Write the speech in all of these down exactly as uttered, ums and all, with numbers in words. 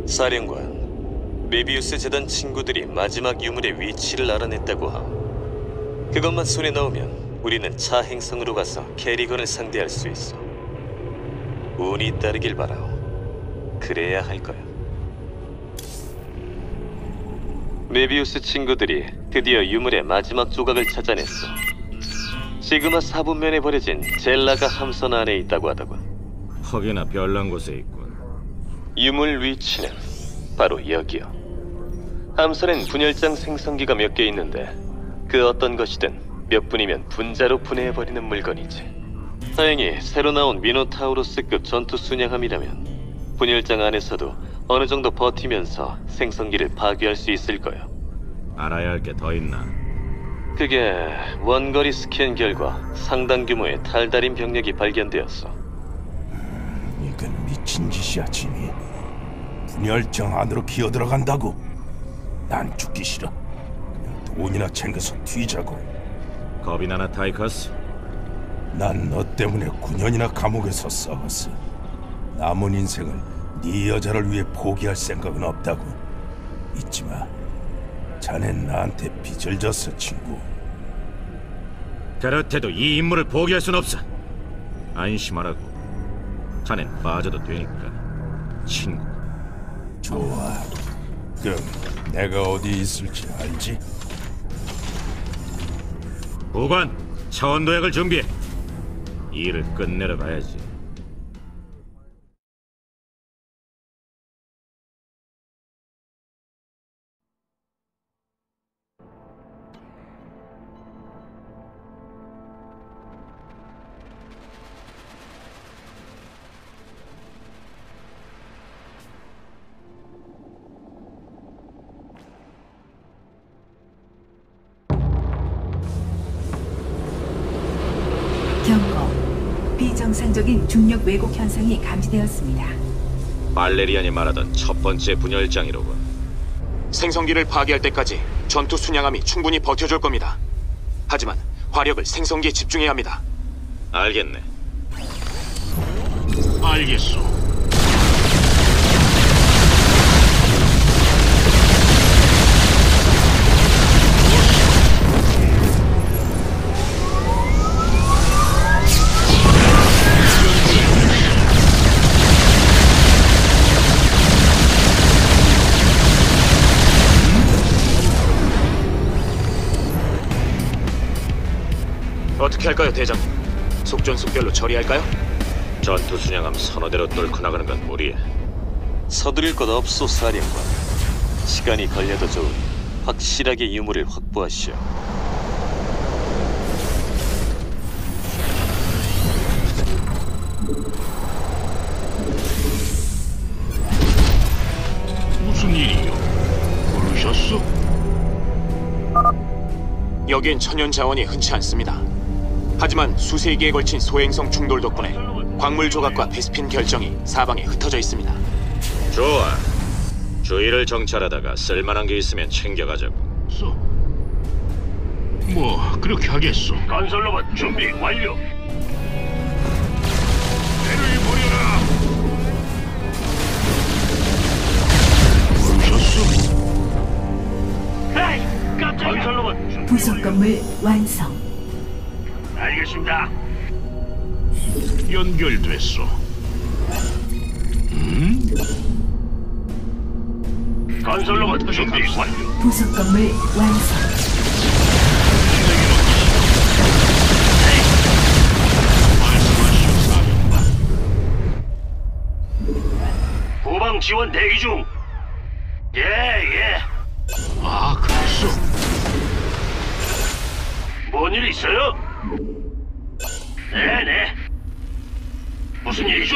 사령관, 메비우스 재단 친구들이 마지막 유물의 위치를 알아냈다고 함. 그것만 손에 넣으면 우리는 차 행성으로 가서 캐리건을 상대할 수 있어. 운이 따르길 바라오. 그래야 할 거야. 메비우스 친구들이 드디어 유물의 마지막 조각을 찾아냈어. 시그마 사분면에 버려진 젤라가 함선 안에 있다고 하더군. 퍽이나 별난 곳에 있군. 유물 위치는 바로 여기요. 함선엔 분열장 생성기가 몇 개 있는데 그 어떤 것이든 몇 분이면 분자로 분해해버리는 물건이지. 다행히 새로 나온 미노타우로스급 전투 순양함이라면 분열장 안에서도 어느 정도 버티면서 생성기를 파괴할 수 있을 거야. 알아야 할 게 더 있나? 그게 원거리 스캔 결과 상당 규모의 탈달인 병력이 발견되었어. 이건 미친 짓이야, 지미. 분열장 안으로 기어들어간다고? 난 죽기 싫어. 그냥 돈이나 챙겨서 튀자고. 겁이 나나, 타이커스? 난 너 때문에 구 년이나 감옥에서 썩었어. 남은 인생을 네 여자를 위해 포기할 생각은 없다고. 잊지 마. 자넨 나한테 빚을 졌어, 친구. 그렇대도 이 임무를 포기할 순 없어. 안심하라고. 자넨 빠져도 되니까, 친구. 좋아. 그럼 내가 어디 있을지 알지? 부관, 차원 도약을 준비해. 이 일을 끝내러 가야지. 경고. 비정상적인 중력 왜곡 현상이 감지되었습니다. 발레리안이 말하던 첫 번째 분열장이로군. 생성기를 파괴할 때까지 전투 순양함이 충분히 버텨줄 겁니다. 하지만 화력을 생성기에 집중해야 합니다. 알겠네. 알겠소. 어떻게 할까요, 대장님? 속전속결로 처리할까요? 전투 순양함 선호대로 뚫고 나가는 건 무리해. 서두를 것 없소, 사령관. 시간이 걸려도 좋으니 확실하게 유물을 확보하시오. 무슨 일이요? 부르셨소? 여기엔 천연 자원이 흔치 않습니다. 하지만 수세기에 걸친 소행성 충돌 덕분에 광물 조각과 베스핀 결정이 사방에 흩어져 있습니다. 좋아. 주위를 정찰하다가 쓸만한 게 있으면 챙겨가자고. 쏘. 뭐 그렇게 하겠소. 건설로봇 준비 완료. 배를 보여라. 부르셨소? 에이, 깜짝이야. 건설로봇 준비 부속 건물 완성. 알겠습니다. 연결됐소. 음? 건설로봇 준비 완료. 부속 건물 완성. 말씀하시오, 사령관. 후방 지원 대기 중. 예, 예. 아, 그랬어. 뭔 일 있어요? 네네. 무슨 일이죠?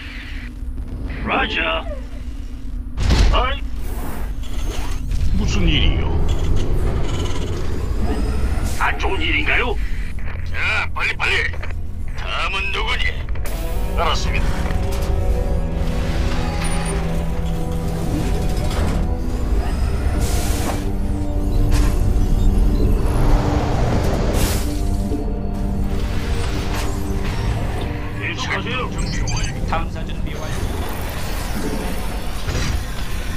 라자. 아이. 무슨 일이요? 안 좋은 일인가요? 자, 빨리 빨리. 다음은 누구니? 알았습니다. 계속하세요. 준비 완료. 탐사 준비 완료.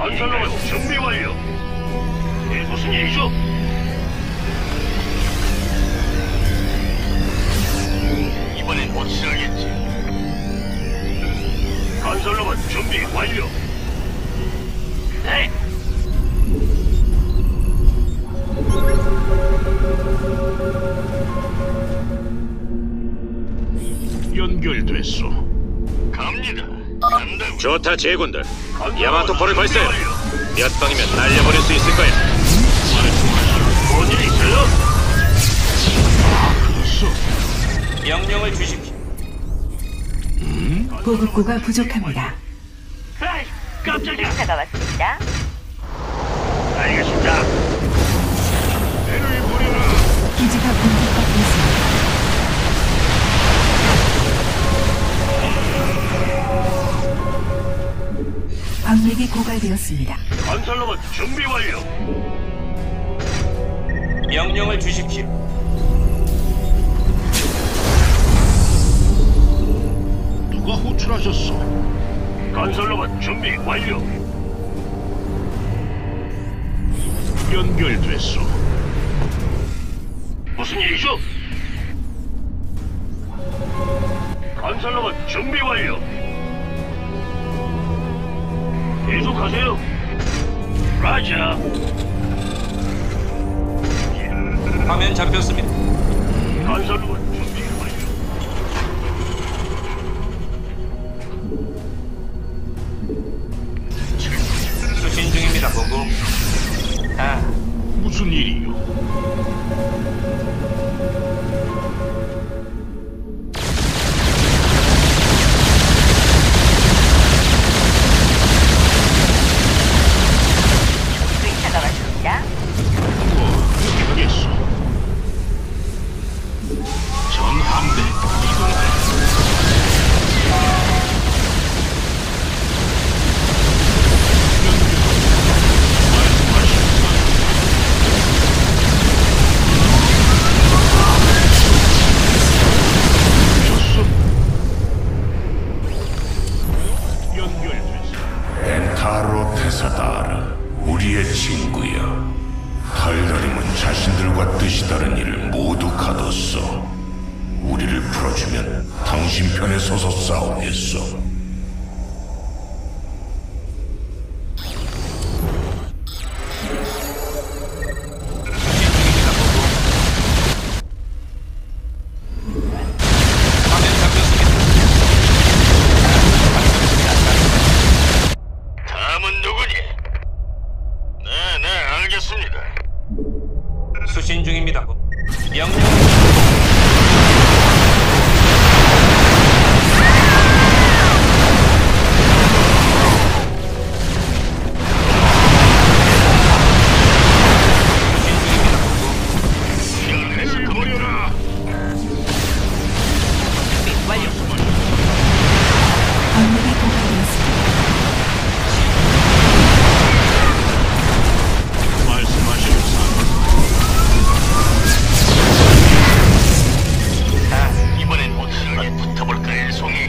건설로봇 준비 완료. 네, 무슨 일이죠? 이번엔 확실하겠지. 건설로봇 준비 완료. 네. 연결됐소. 갑니다. 간다고. 좋다, 제군들. 건설로봇 야마토포를 준비 발사해. 완료. 몇 방이면 날려버릴 수 있을 거야. 뭔일 있어요? 명령을 주십시오. 보급고가 부족합니다. 에이, 깜짝이야. 의사가 왔습니다. 알겠습니다. 기지가 공격받고 있습니다. 광맥이 고갈되었습니다. 건설로봇 준비 완료. 명령을 주십시오. 누가 호출하셨소? 건설로봇 준비 완료. 연결됐소. 무슨 일이죠? 건설로봇 준비 완료. 계속하세요. 라자. 화면 잡혔습니다. 건설로봇 준비 완료. 수신 중입니다. 보고. 아, 무슨 일이요? 의사가 왔습니다. 뭐 그렇게 하겠소. 전함대 이동해. 엔타로 테사다르, 우리의 친구여. 달달임은 자신들과 뜻이 다른 일을 모두 가뒀어. 우리를 풀어주면 당신 편에 서서 싸우겠어. 화면 잡혔습니다. 다음은 누구니? 네, 네, 알겠습니다. 수신 중입니다. 명령. 시간에서 버려라. 완료. 광맥이 고갈되었습니다. 말씀하시오. 아, 이번엔 확실하게 붙어볼까, 일송이.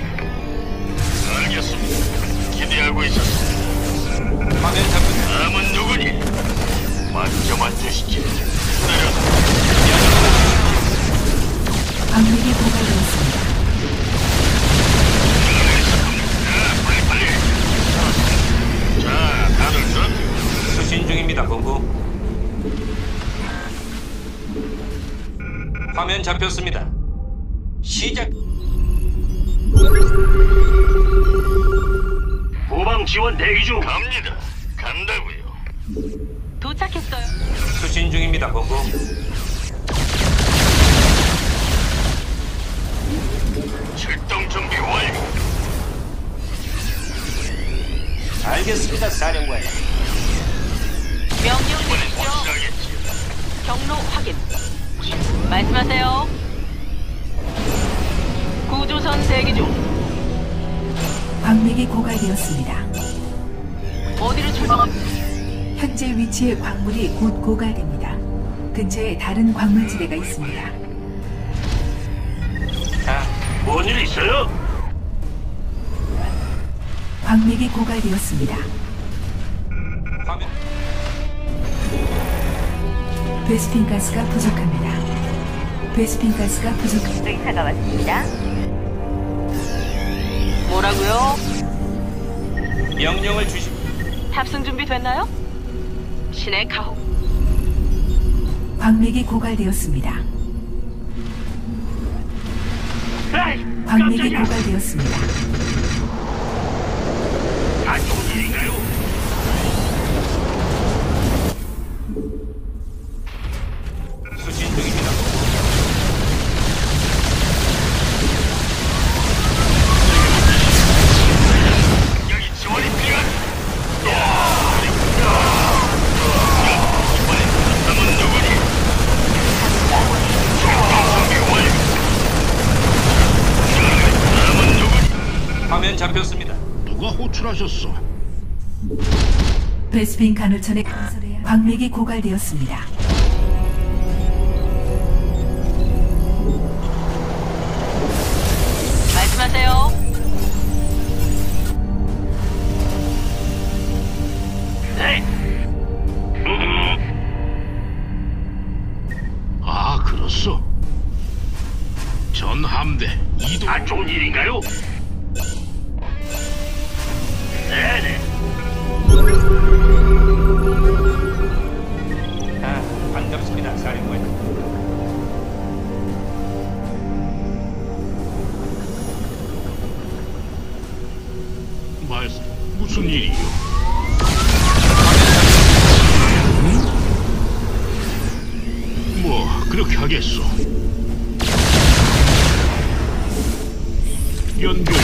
알겠습니다. 기대하고 있었습니다. 화면 잡혔습니다. 다음은 누구니? 만져만 주시지. 기다려. 광맥이 고갈되었습니다. 빨리 빨리. 자, 다들 들었죠? 수신 중입니다. 보고. 화면 잡혔습니다. 시작. 후방 지원 대기 중. 갑니다. 간다고요. 도착했어요. 수신 중입니다. 보고. 출동 준비 완료. 알겠습니다. 사령관. 명령 이번엔 내리시죠. 확실하겠지. 경로 확인. 말씀하세요. 구조선 대기 중. 광맥이 고갈되었습니다. 어디로 출동? 현재 위치의 광물이 곧 고갈됩니다. 근처에 다른 광물지대가 있습니다. 아, 뭔일 있어요? 광맥이 고갈되었습니다. 베스핀 가스가 부족합니다. 베스핀 가스가 부족합니다. 의사가 왔습니다. 뭐라고요? 명령을 주시. 탑승 준비 됐나요? 신의 가호. 광맥이 고갈되었습니다. 광맥이 고갈되었습니다. 안 좋은 일인가요? 수신 중입니다. 여기 지원이 필요한. 이번엔 남은 누구니? 준비 완료. 남은 누구니? 화면 잡혔습니다. 누가 호출하셨어? 베스핀 간헐천의 건설에 광맥이 고갈되었습니다. 말씀하세요. 네. 아, 그렇소. 전 함대 이동. 안 좋은 일인가요? 네네. 아, 반갑습니다, 사령관. 말씀 무슨 일이요? 뭐 그렇게 하겠소. 연결.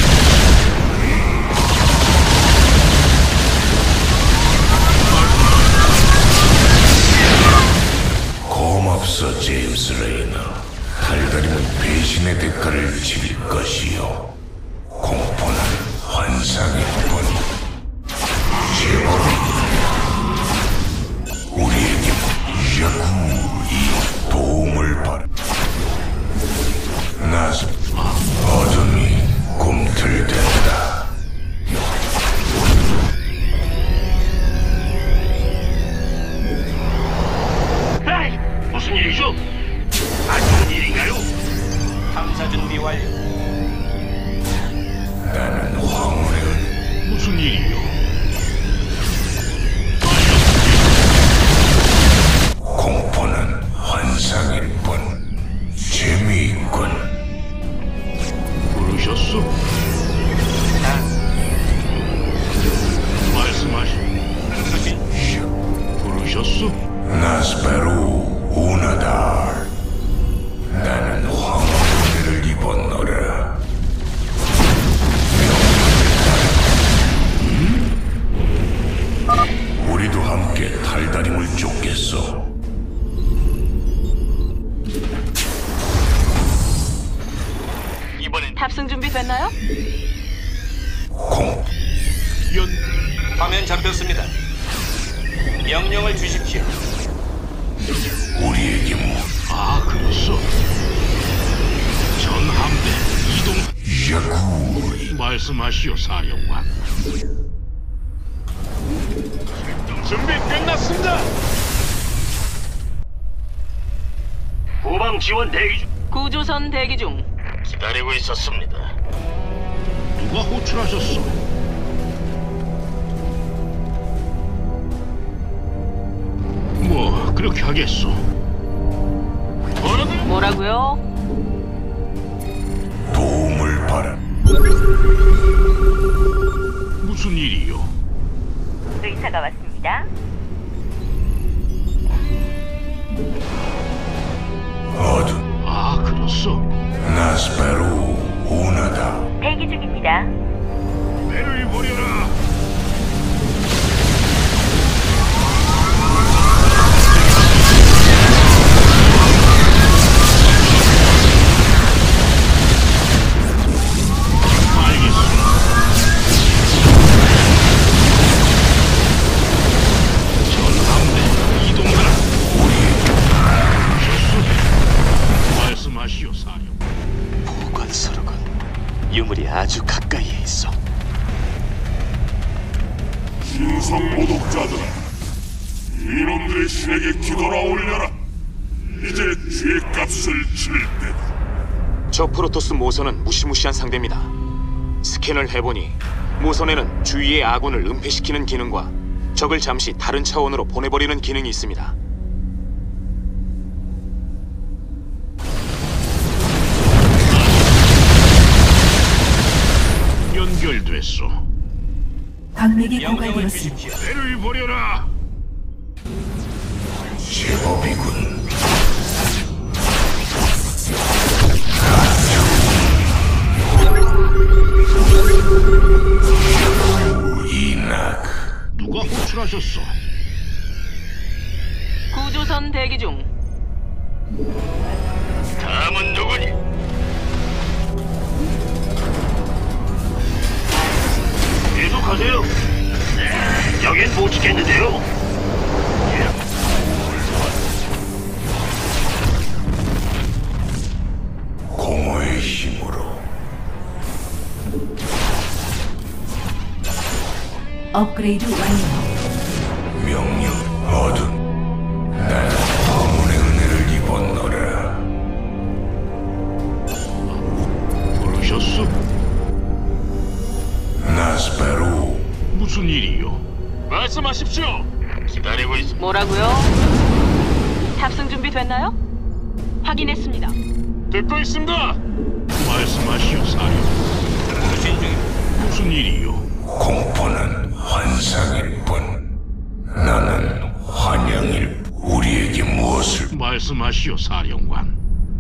고맙소, 제임스 레이너. 달달임은 배신의 대가를 치를 것이요. 공포는 환상일 뿐. 제법이 우리에게 야구이 도움을 바라. 나서 어둠이 꿈틀댄다. 에이, 무슨 일이죠? 안 좋은 일인가요? 탐사 준비 완료. 나는 황혼의 은 무슨 일이요? 공포는 환상일 뿐. 재미있군. 부르셨소? 말씀하시. 부르셨소? 나스페루 우나달. 나는 황혼의 은혜를 입었노라. 우리도 함께 달다림을 쫓겠소. 이번엔 탑승 준비 됐나요? 공 연 화면 잡혔습니다. 명령을 주십시오. 우리에게 뭐 아, 그렇소. 전 함대 이동. 야구 말씀하시오, 사령관. 준비 끝났습니다. 후방 지원 대기 중. 구조선 대기 중. 기다리고 있었습니다. 누가 호출하셨소? 뭐 그렇게 하겠소. 뭐라고요? 뭐라고요? 도움을 바라. 무슨 일이요? 의사가 왔습니다. 어둠 아, 그렇소. 나스페루 우나다. 대기 중입니다. 배를 버려라. 말씀하시오, 사령. 보건소로군. 유물이 아주 가까이에 있어. 신성 모독자들아, 이놈들의 신에게 기도나 올려라. 이제 죄값을 칠 때다. 저 프로토스 모선은 무시무시한 상대입니다. 스캔을 해보니 모선에는 주위의 아군을 은폐시키는 기능과 적을 잠시 다른 차원으로 보내버리는 기능이 있습니다. 연결됐소. 광맥이 고갈되었습니다. 배를 버려라. 제법이군. 이낙. 누가 호출하셨어? 구조선 대기 중. 다음은 누구니? 계속하세요. 네, 여긴 못 지켰는데요. 공허의 힘으로. 업그레이드 완료. 명령 어둠. 나는 검문의 은혜를 입었노라. 부르셨어? 나스페루. 무슨 일이요? 말씀하십시오. 기다리고 있습니다. 뭐라고요? 탑승 준비 됐나요? 확인했습니다. 듣고 있습니다. 말씀하시오, 사령. 무슨 일이요? 공포는 환상일 뿐. 나는 환영일 뿐. 우리에게 무엇을 말씀하시오, 사령관.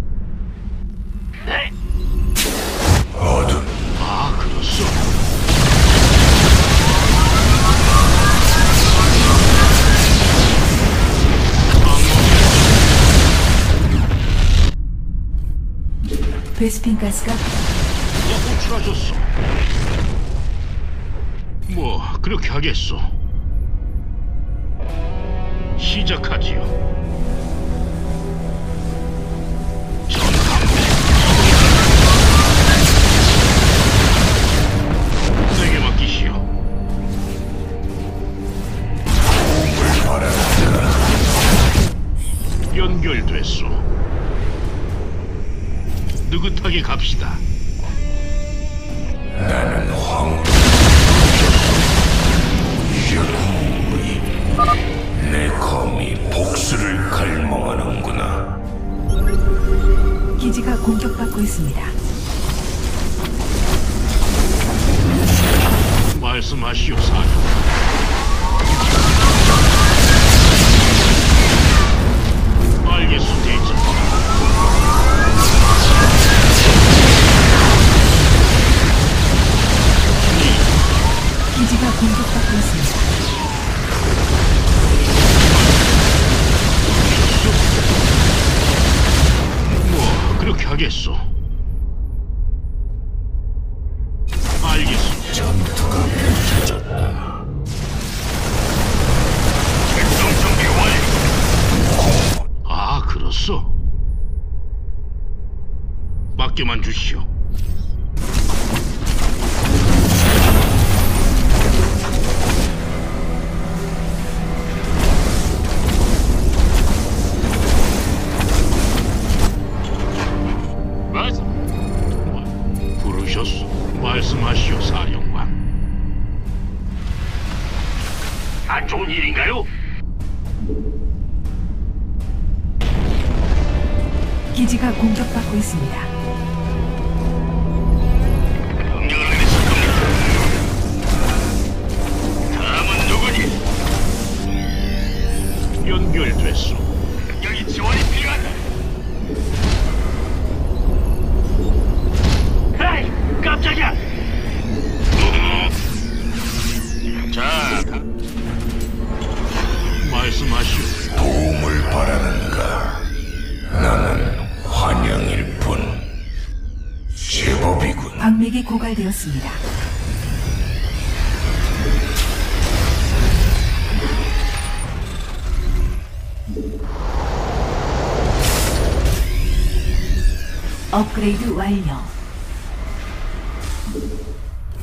네. 어둠. 아, 그렇소. 베스핀 가스가 누가 호출하셨어? 뭐 그렇게 하겠소. 시작하지요. 전함대 내게 맡기시오. 도움을 바란다. 연결됐소. 느긋하게 갑시다. 나는 황. 여구이. 내 검이 복수를 갈망하는구나. 기지가 공격받고 있습니다. 말씀하시오, 사령. 알겠소, 대장. 기지가 공격받고 있습니다. 뭐 그렇게 하겠소. 알겠소. 전투가 펼쳐졌다. 출동 준비 완료. 아, 그렇소. 맡겨만 주시오. 말씀. 부르셨소. 말씀하시오, 사령관. 안 좋은 일인가요? 기지가 공격받고 있습니다. 명령을 내리실 겁니다. 다음은 누구니? 연결됐소. 여기 지원이 필요하다. 에이, 깜짝이야. 자, 말씀하시오. 도움을 바라는가? 나는 환영일 뿐. 제법이군. 광맥이 고갈되었습니다. 업그레이드 완료.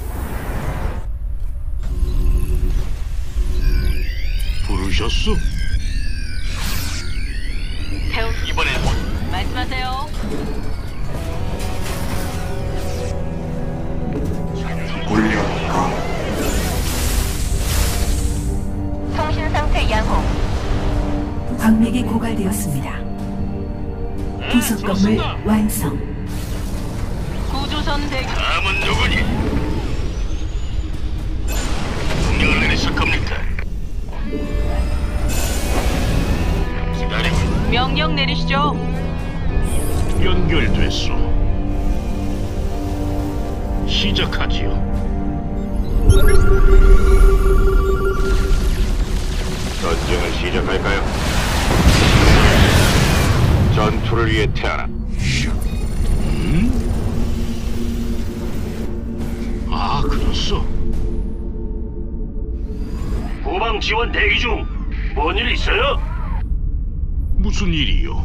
부르셨소? 고갈되었습니다. 부속 건물 완성. 구조선 대기. 다음은 누구니? 명령을 내리실 겁니까? 기다리고 있- 명령 내리시죠. 연결됐소. 시작하지요. 전쟁을 시작할까요? 전투를 위해 태어나. 아, 그렇소. 후방 지원 대기 중. 뭔 일 있어요? 무슨 일이요?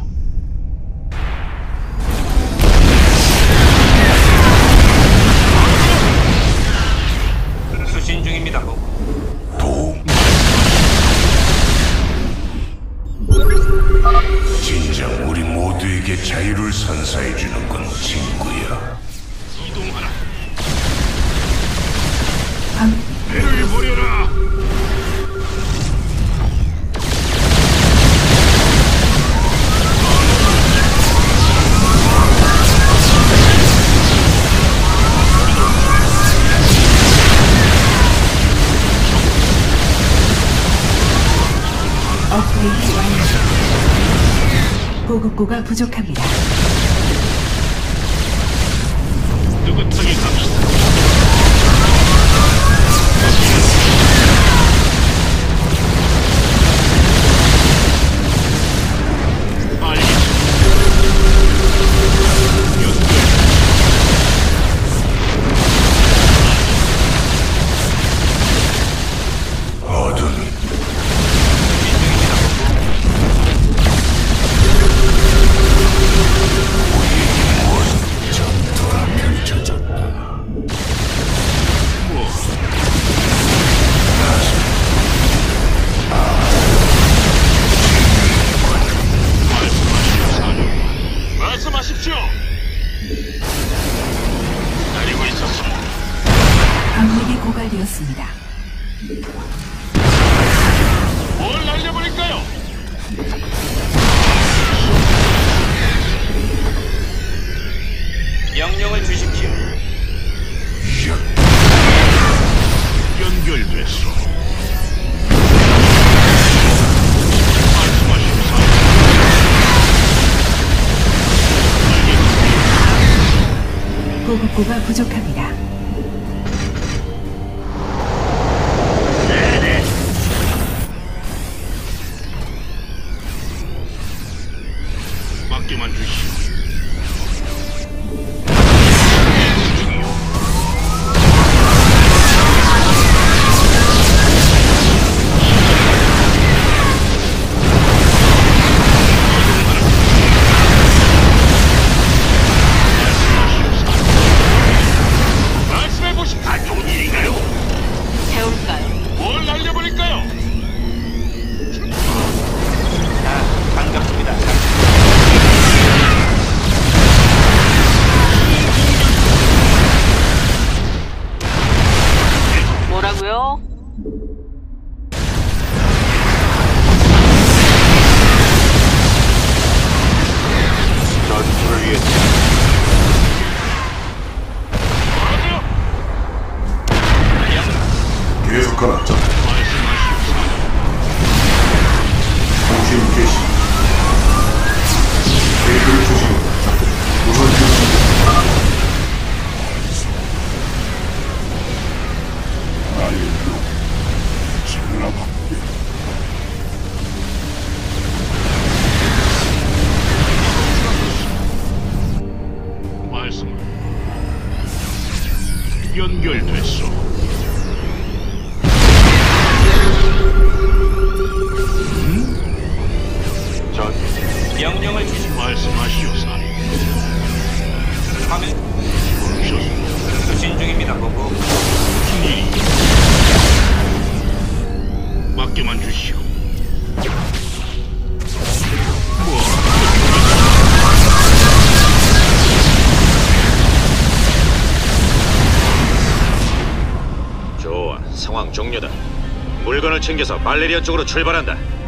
수신 중입니다. 도움. 진정 우리 모두에게 자유를 선사해 주는군, 친구야. 이동하라. 광, 배를 버려라. 업그레이드 완료. 보급고가 부족합니다. 느긋하게 갑시다. 어둠. 전투가 펼쳐졌다. 말씀하십시오. 기다리고 있었습니다. 광맥이 고갈되었습니다. 뭘 날려버릴까요? 명령을 주십시오. 연결됐소. 보급고가 부족합니다. 네네. 맡겨만 주시오. 말씀해보시. 아, 좋은 일인가요? 태울까요? 뭘 날려버릴까요? 아, 반갑습니다. 뭐라고요? 전투를 위해 계속하라. 말씀하시오. 통신 개시. 계획을 주시고 우선 주시고. 알로 질러먹게. 말씀을. 연결됐소. 전 명령을 주십시오. 말씀하시오, 사리. 화면 부르셨소. 수신 중입니다. 보고. 무슨 일이? 맡겨만 주시오. 뭐? 좋아, 상황 종료다. 물건을 챙겨서 발레리아 쪽으로 출발한다.